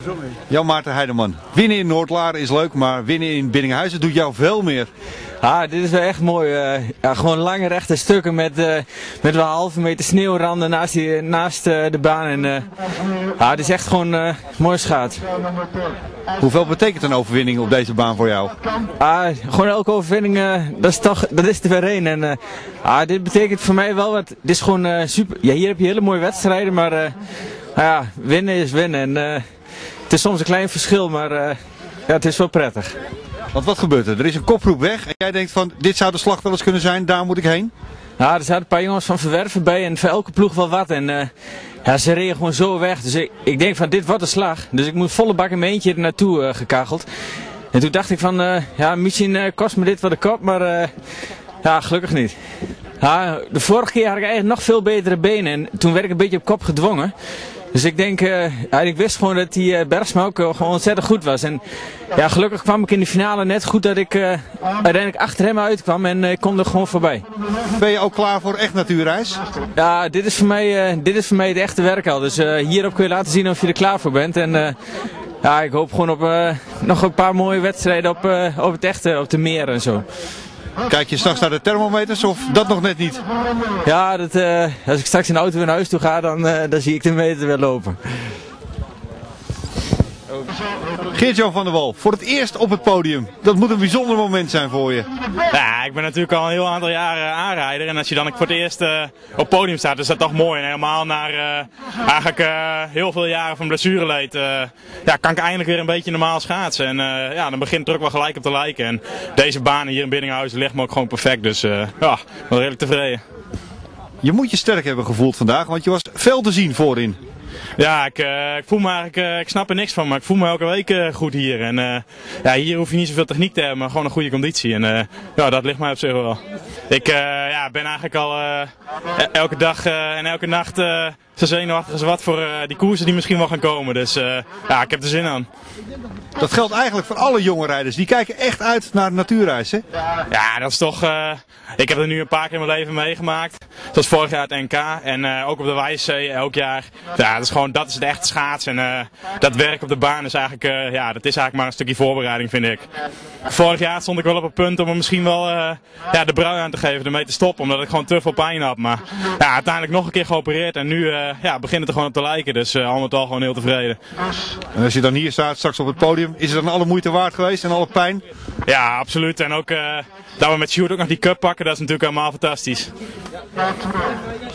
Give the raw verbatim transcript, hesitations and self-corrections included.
Jan Maarten Heideman, winnen in Noordlaren is leuk, maar winnen in Biddinghuizen doet jou veel meer. Ah, dit is wel echt mooi. Uh, ja, gewoon lange rechte stukken met, uh, met wel halve meter sneeuwranden naast, die, naast uh, de baan. En, uh, ah, dit is echt gewoon uh, mooi schaats. Hoeveel betekent een overwinning op deze baan voor jou? Ah, gewoon elke overwinning, uh, dat is toch, dat is er weer één. En, uh, ah, dit betekent voor mij wel wat. Dit is gewoon uh, super. Ja, hier heb je hele mooie wedstrijden, maar uh, ja, winnen is winnen. En, uh, het is soms een klein verschil, maar uh, ja, het is wel prettig. Want wat gebeurt er? Er is een kopgroep weg en jij denkt van dit zou de slag wel eens kunnen zijn, daar moet ik heen? Ja, er zaten een paar jongens van Verwerven bij en voor elke ploeg wel wat. En uh, ja, ze reden gewoon zo weg. Dus ik, ik denk van dit wordt een slag. Dus ik moet volle bak in mijn eentje er naartoe uh, gekacheld. En toen dacht ik van uh, ja, misschien uh, kost me dit wat de kop, maar uh, ja, gelukkig niet. Ja, de vorige keer had ik eigenlijk nog veel betere benen en toen werd ik een beetje op kop gedwongen. Dus ik denk, uh, ja, ik wist gewoon dat die uh, Bergsma ook uh, gewoon ontzettend goed was. En ja, gelukkig kwam ik in de finale net goed dat ik uh, uiteindelijk achter hem uitkwam en uh, ik kom er gewoon voorbij. Ben je ook klaar voor echt natuurreis? Ja, dit is voor mij, uh, dit is voor mij het echte werk al. Dus uh, hierop kun je laten zien of je er klaar voor bent. En uh, ja, ik hoop gewoon op uh, nog een paar mooie wedstrijden op, uh, op het echte, op de meer en zo. Kijk je straks naar de thermometers of dat nog net niet? Ja, dat, uh, als ik straks in de auto weer naar huis toe ga, dan, uh, dan zie ik de meter weer lopen. Geert-Jan van der Wal, voor het eerst op het podium. Dat moet een bijzonder moment zijn voor je. Ja, ik ben natuurlijk al een heel aantal jaren aanrijder. En als je dan voor het eerst uh, op het podium staat, is dat toch mooi. En helemaal na uh, eigenlijk uh, heel veel jaren van blessureleed, uh, ja, kan ik eindelijk weer een beetje normaal schaatsen. En uh, ja, dan begint het er ook wel gelijk op te lijken. En deze baan hier in Biddinghuizen ligt me ook gewoon perfect. Dus uh, ja, wel redelijk tevreden. Je moet je sterk hebben gevoeld vandaag, want je was veel te zien voorin. Ja, ik, uh, ik voel me eigenlijk, uh, ik snap er niks van, maar ik voel me elke week uh, goed hier. En uh, ja, hier hoef je niet zoveel techniek te hebben, maar gewoon een goede conditie. En uh, ja, dat ligt mij op zich wel. Ik uh, ja, ben eigenlijk al uh, elke dag uh, en elke nacht uh, zo zenuwachtig als wat voor uh, die koersen die misschien wel gaan komen. Dus uh, ja, ik heb er zin aan. Dat geldt eigenlijk voor alle jonge rijders. Die kijken echt uit naar de natuurreis, hè? Ja, dat is toch... Uh, ik heb er nu een paar keer in mijn leven meegemaakt. Zoals vorig jaar het N K. En uh, ook op de Wijszee elk jaar. Ja, dat is gewoon, dat is het echte schaatsen. En uh, dat werk op de baan is eigenlijk, uh, ja, dat is eigenlijk maar een stukje voorbereiding, vind ik. Vorig jaar stond ik wel op het punt om er misschien wel uh, ja, de brui aan te geven, ermee te stoppen. Omdat ik gewoon te veel pijn had. Maar ja, uiteindelijk nog een keer geopereerd. En nu uh, ja, begint het er gewoon op te lijken. Dus uh, al met al gewoon heel tevreden. En als je dan hier staat, straks op het podium, is het dan alle moeite waard geweest en alle pijn? Ja, absoluut. En ook uh, dat we met Sjoerd ook nog die cup pakken, dat is natuurlijk helemaal fantastisch.